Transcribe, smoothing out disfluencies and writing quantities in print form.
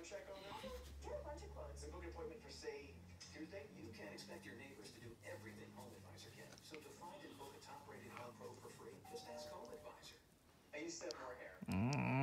check on them? Yeah, a bunch of quotes. And book an appointment for, say, Tuesday? You can't expect your neighbors to do everything Home Advisor can. So to find and book a top-rated home pro for free, just ask Home Advisor. I used to have more hair.